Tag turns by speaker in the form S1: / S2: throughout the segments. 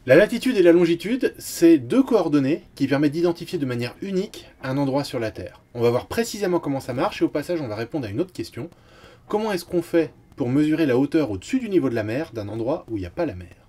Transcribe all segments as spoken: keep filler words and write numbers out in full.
S1: La latitude et la longitude, c'est deux coordonnées qui permettent d'identifier de manière unique un endroit sur la Terre. On va voir précisément comment ça marche et au passage on va répondre à une autre question. Comment est-ce qu'on fait pour mesurer la hauteur au-dessus du niveau de la mer d'un endroit où il n'y a pas la mer?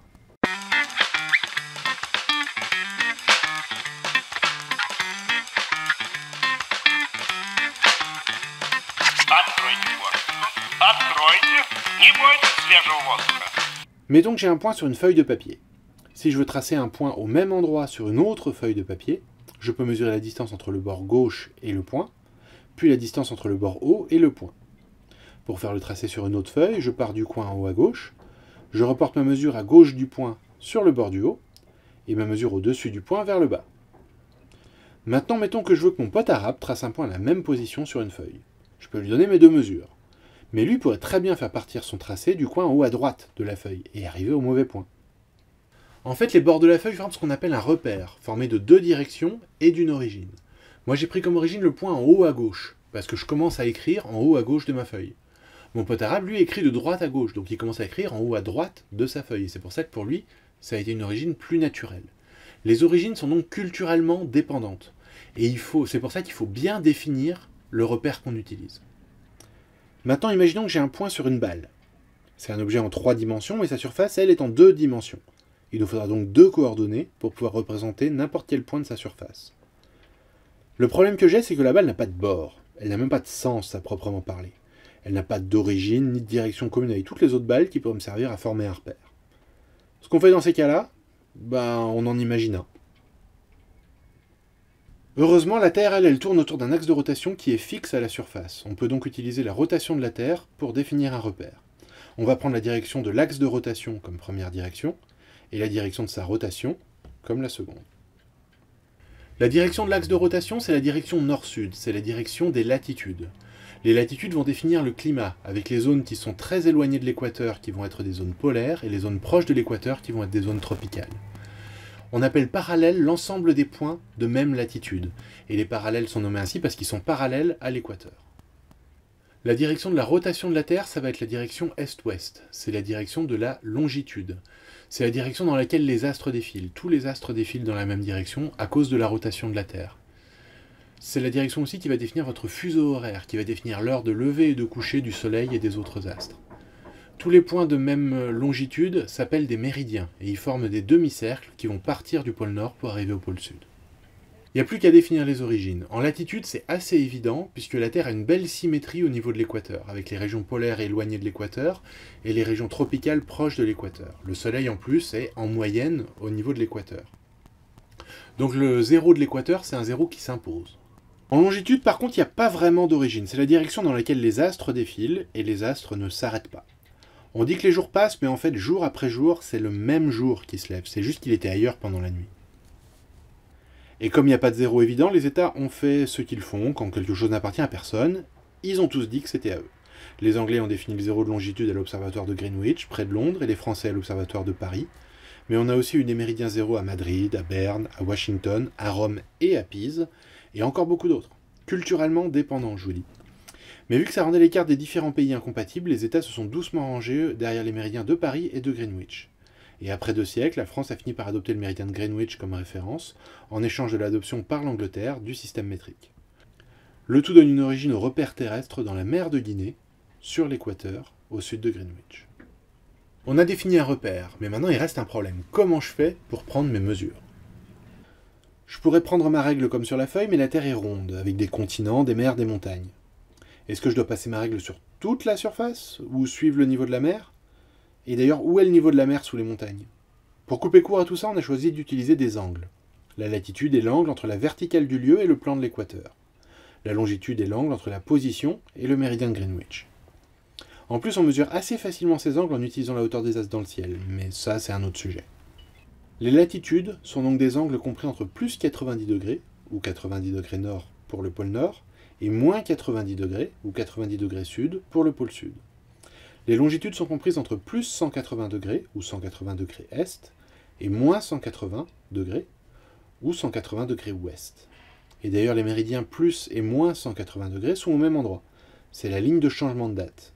S1: Mettons que j'ai un point sur une feuille de papier. Si je veux tracer un point au même endroit sur une autre feuille de papier, je peux mesurer la distance entre le bord gauche et le point, puis la distance entre le bord haut et le point. Pour faire le tracé sur une autre feuille, je pars du coin en haut à gauche, je reporte ma mesure à gauche du point sur le bord du haut, et ma mesure au-dessus du point vers le bas. Maintenant, mettons que je veux que mon pote arabe trace un point à la même position sur une feuille. Je peux lui donner mes deux mesures. Mais lui pourrait très bien faire partir son tracé du coin en haut à droite de la feuille et arriver au mauvais point. En fait, les bords de la feuille forment ce qu'on appelle un repère, formé de deux directions et d'une origine. Moi, j'ai pris comme origine le point en haut à gauche, parce que je commence à écrire en haut à gauche de ma feuille. Mon pote arabe, lui, écrit de droite à gauche, donc il commence à écrire en haut à droite de sa feuille. C'est pour ça que pour lui, ça a été une origine plus naturelle. Les origines sont donc culturellement dépendantes. Et il faut, c'est pour ça qu'il faut bien définir le repère qu'on utilise. Maintenant, imaginons que j'ai un point sur une balle. C'est un objet en trois dimensions, mais sa surface, elle, est en deux dimensions. Il nous faudra donc deux coordonnées pour pouvoir représenter n'importe quel point de sa surface. Le problème que j'ai, c'est que la balle n'a pas de bord. Elle n'a même pas de sens à proprement parler. Elle n'a pas d'origine ni de direction commune avec toutes les autres balles qui pourraient me servir à former un repère. Ce qu'on fait dans ces cas-là, ben, on en imagine un. Heureusement, la Terre, elle, elle tourne autour d'un axe de rotation qui est fixe à la surface. On peut donc utiliser la rotation de la Terre pour définir un repère. On va prendre la direction de l'axe de rotation comme première direction, et la direction de sa rotation comme la seconde. La direction de l'axe de rotation, c'est la direction nord-sud, c'est la direction des latitudes. Les latitudes vont définir le climat, avec les zones qui sont très éloignées de l'équateur qui vont être des zones polaires, et les zones proches de l'équateur qui vont être des zones tropicales. On appelle parallèle l'ensemble des points de même latitude, et les parallèles sont nommés ainsi parce qu'ils sont parallèles à l'équateur. La direction de la rotation de la Terre, ça va être la direction est-ouest, c'est la direction de la longitude. C'est la direction dans laquelle les astres défilent. Tous les astres défilent dans la même direction à cause de la rotation de la Terre. C'est la direction aussi qui va définir votre fuseau horaire, qui va définir l'heure de lever et de coucher du Soleil et des autres astres. Tous les points de même longitude s'appellent des méridiens, et ils forment des demi-cercles qui vont partir du pôle Nord pour arriver au pôle Sud. Il n'y a plus qu'à définir les origines. En latitude, c'est assez évident, puisque la Terre a une belle symétrie au niveau de l'équateur, avec les régions polaires éloignées de l'équateur, et les régions tropicales proches de l'équateur. Le Soleil, en plus, est en moyenne au niveau de l'équateur. Donc le zéro de l'équateur, c'est un zéro qui s'impose. En longitude, par contre, il n'y a pas vraiment d'origine. C'est la direction dans laquelle les astres défilent, et les astres ne s'arrêtent pas. On dit que les jours passent, mais en fait, jour après jour, c'est le même jour qui se lève. C'est juste qu'il était ailleurs pendant la nuit. Et comme il n'y a pas de zéro évident, les États ont fait ce qu'ils font quand quelque chose n'appartient à personne. Ils ont tous dit que c'était à eux. Les Anglais ont défini le zéro de longitude à l'observatoire de Greenwich, près de Londres, et les Français à l'observatoire de Paris. Mais on a aussi eu des méridiens zéro à Madrid, à Berne, à Washington, à Rome et à Pise, et encore beaucoup d'autres. Culturellement dépendants, je vous dis. Mais vu que ça rendait les cartes des différents pays incompatibles, les États se sont doucement rangés derrière les méridiens de Paris et de Greenwich. Et après deux siècles, la France a fini par adopter le méridien de Greenwich comme référence, en échange de l'adoption par l'Angleterre du système métrique. Le tout donne une origine au repère terrestre dans la mer de Guinée, sur l'équateur, au sud de Greenwich. On a défini un repère, mais maintenant il reste un problème. Comment je fais pour prendre mes mesures? Je pourrais prendre ma règle comme sur la feuille, mais la Terre est ronde, avec des continents, des mers, des montagnes. Est-ce que je dois passer ma règle sur toute la surface, ou suivre le niveau de la mer? Et d'ailleurs, où est le niveau de la mer sous les montagnes? Pour couper court à tout ça, on a choisi d'utiliser des angles. La latitude est l'angle entre la verticale du lieu et le plan de l'équateur. La longitude est l'angle entre la position et le méridien de Greenwich. En plus, on mesure assez facilement ces angles en utilisant la hauteur des astres dans le ciel, mais ça, c'est un autre sujet. Les latitudes sont donc des angles compris entre plus quatre-vingt-dix degrés, ou quatre-vingt-dix degrés nord pour le pôle nord, et moins quatre-vingt-dix degrés, ou quatre-vingt-dix degrés sud pour le pôle sud. Les longitudes sont comprises entre plus cent quatre-vingts degrés, ou cent quatre-vingts degrés est, et moins cent quatre-vingts degrés, ou cent quatre-vingts degrés ouest. Et d'ailleurs, les méridiens plus et moins cent quatre-vingts degrés sont au même endroit. C'est la ligne de changement de date.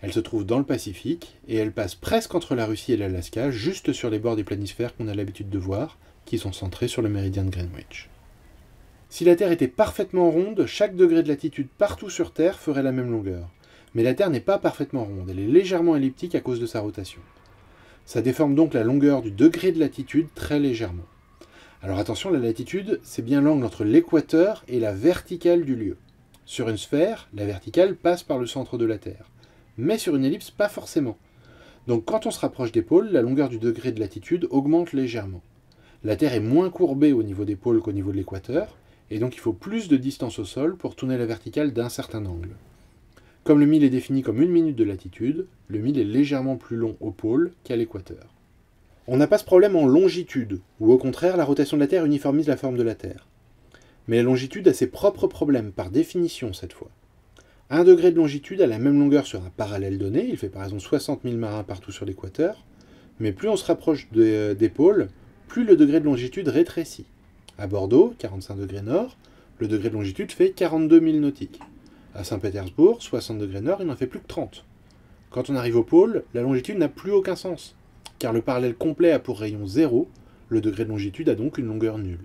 S1: Elle se trouve dans le Pacifique, et elle passe presque entre la Russie et l'Alaska, juste sur les bords des planisphères qu'on a l'habitude de voir, qui sont centrés sur le méridien de Greenwich. Si la Terre était parfaitement ronde, chaque degré de latitude partout sur Terre ferait la même longueur. Mais la Terre n'est pas parfaitement ronde, elle est légèrement elliptique à cause de sa rotation. Ça déforme donc la longueur du degré de latitude très légèrement. Alors attention, la latitude, c'est bien l'angle entre l'équateur et la verticale du lieu. Sur une sphère, la verticale passe par le centre de la Terre. Mais sur une ellipse, pas forcément. Donc quand on se rapproche des pôles, la longueur du degré de latitude augmente légèrement. La Terre est moins courbée au niveau des pôles qu'au niveau de l'équateur, et donc il faut plus de distance au sol pour tourner la verticale d'un certain angle. Comme le mille est défini comme une minute de latitude, le mille est légèrement plus long au pôle qu'à l'équateur. On n'a pas ce problème en longitude, où au contraire la rotation de la Terre uniformise la forme de la Terre. Mais la longitude a ses propres problèmes, par définition cette fois. Un degré de longitude a la même longueur sur un parallèle donné, il fait par exemple soixante mille marins partout sur l'équateur, mais plus on se rapproche de, des pôles, plus le degré de longitude rétrécit. À Bordeaux, quarante-cinq degrés nord, le degré de longitude fait quarante-deux milles nautiques. À Saint-Pétersbourg, soixante degrés nord, il n'en fait plus que trente. Quand on arrive au pôle, la longitude n'a plus aucun sens, car le parallèle complet a pour rayon zéro, le degré de longitude a donc une longueur nulle.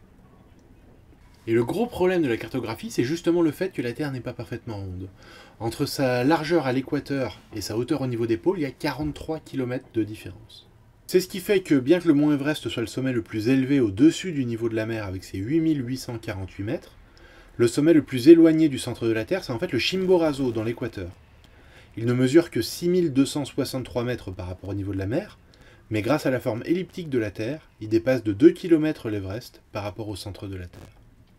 S1: Et le gros problème de la cartographie, c'est justement le fait que la Terre n'est pas parfaitement ronde. Entre sa largeur à l'équateur et sa hauteur au niveau des pôles, il y a quarante-trois kilomètres de différence. C'est ce qui fait que, bien que le mont Everest soit le sommet le plus élevé au-dessus du niveau de la mer avec ses huit mille huit cent quarante-huit mètres, le sommet le plus éloigné du centre de la Terre, c'est en fait le Chimborazo, dans l'équateur. Il ne mesure que six mille deux cent soixante-trois mètres par rapport au niveau de la mer, mais grâce à la forme elliptique de la Terre, il dépasse de deux kilomètres l'Everest par rapport au centre de la Terre.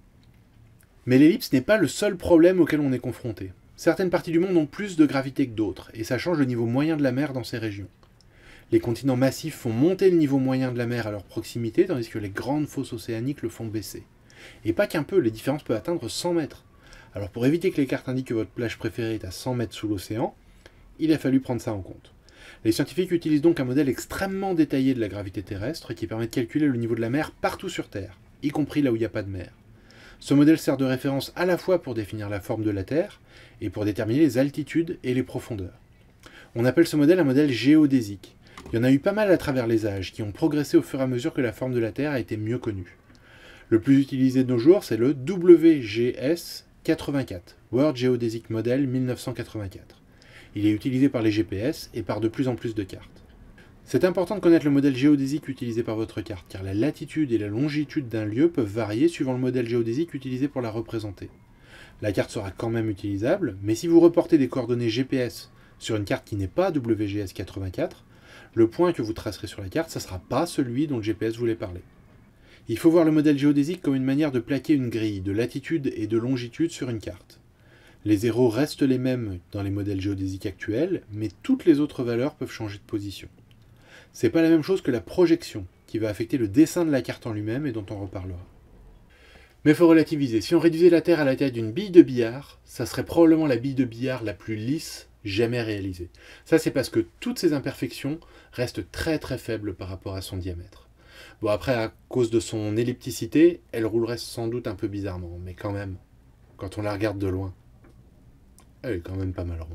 S1: Mais l'ellipse n'est pas le seul problème auquel on est confronté. Certaines parties du monde ont plus de gravité que d'autres, et ça change le niveau moyen de la mer dans ces régions. Les continents massifs font monter le niveau moyen de la mer à leur proximité, tandis que les grandes fosses océaniques le font baisser. Et pas qu'un peu, les différences peuvent atteindre cent mètres. Alors pour éviter que les cartes indiquent que votre plage préférée est à cent mètres sous l'océan, il a fallu prendre ça en compte. Les scientifiques utilisent donc un modèle extrêmement détaillé de la gravité terrestre qui permet de calculer le niveau de la mer partout sur Terre, y compris là où il n'y a pas de mer. Ce modèle sert de référence à la fois pour définir la forme de la Terre et pour déterminer les altitudes et les profondeurs. On appelle ce modèle un modèle géodésique. Il y en a eu pas mal à travers les âges, qui ont progressé au fur et à mesure que la forme de la Terre a été mieux connue. Le plus utilisé de nos jours, c'est le W G S quatre-vingt-quatre, World Geodesic Model mille neuf cent quatre-vingt-quatre. Il est utilisé par les G P S et par de plus en plus de cartes. C'est important de connaître le modèle géodésique utilisé par votre carte, car la latitude et la longitude d'un lieu peuvent varier suivant le modèle géodésique utilisé pour la représenter. La carte sera quand même utilisable, mais si vous reportez des coordonnées G P S sur une carte qui n'est pas W G S quatre-vingt-quatre, le point que vous tracerez sur la carte, ça ne sera pas celui dont le G P S voulait parler. Il faut voir le modèle géodésique comme une manière de plaquer une grille de latitude et de longitude sur une carte. Les zéros restent les mêmes dans les modèles géodésiques actuels, mais toutes les autres valeurs peuvent changer de position. C'est pas la même chose que la projection, qui va affecter le dessin de la carte en lui-même et dont on reparlera. Mais il faut relativiser. Si on réduisait la Terre à la taille d'une bille de billard, ça serait probablement la bille de billard la plus lisse jamais réalisée. Ça, c'est parce que toutes ces imperfections restent très très faibles par rapport à son diamètre. Bon, après, à cause de son ellipticité, elle roulerait sans doute un peu bizarrement, mais quand même, quand on la regarde de loin, elle est quand même pas mal ronde.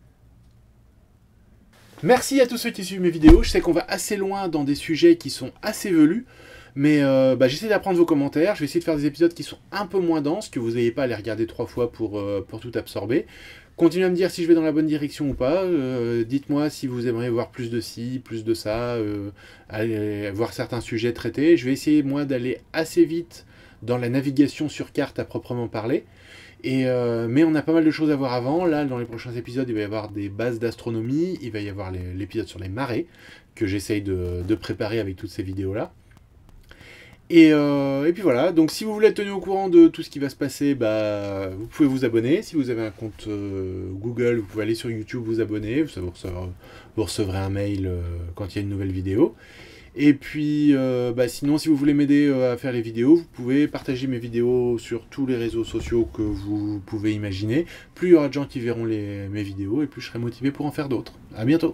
S1: Merci à tous ceux qui suivent mes vidéos. Je sais qu'on va assez loin dans des sujets qui sont assez velus, mais euh, bah, j'essaie d'apprendre vos commentaires. Je vais essayer de faire des épisodes qui sont un peu moins denses, que vous n'ayez pas à les regarder trois fois pour, euh, pour tout absorber. Continuez à me dire si je vais dans la bonne direction ou pas. Euh, Dites-moi si vous aimeriez voir plus de ci, plus de ça, euh, aller voir certains sujets traités. Je vais essayer, moi, d'aller assez vite dans la navigation sur carte à proprement parler. Et euh, mais on a pas mal de choses à voir avant. Là, dans les prochains épisodes, il va y avoir des bases d'astronomie, il va y avoir l'épisode sur les marées, que j'essaye de, de préparer avec toutes ces vidéos-là. Et, euh, et puis voilà, donc si vous voulez être tenu au courant de tout ce qui va se passer, bah, vous pouvez vous abonner. Si vous avez un compte euh, Google, vous pouvez aller sur YouTube vous abonner, vous recevrez, vous recevrez un mail euh, quand il y a une nouvelle vidéo. Et puis, euh, bah, sinon, si vous voulez m'aider euh, à faire les vidéos, vous pouvez partager mes vidéos sur tous les réseaux sociaux que vous pouvez imaginer. Plus il y aura de gens qui verront les, mes vidéos, et plus je serai motivé pour en faire d'autres. À bientôt!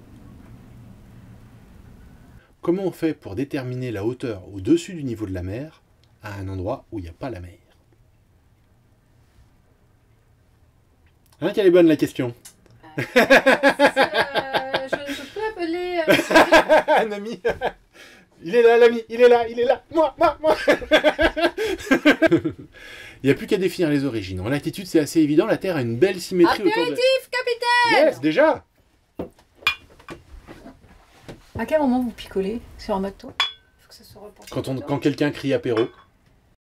S1: Comment on fait pour déterminer la hauteur au-dessus du niveau de la mer à un endroit où il n'y a pas la mer? Hein, qu'elle est bonne la question?
S2: Euh, euh, je, je peux appeler... Euh...
S1: Un ami. Il est là, l'ami, il est là, il est là. Moi, moi, moi. Il n'y a plus qu'à définir les origines. En latitude, c'est assez évident. La Terre a une belle symétrie autour de...
S2: Apéritif, capitaine!
S1: Yes, déjà.
S2: À quel moment vous picolez sur un bateau? Faut que ça se reporte.
S1: Quand, on, quand quelqu'un crie apéro.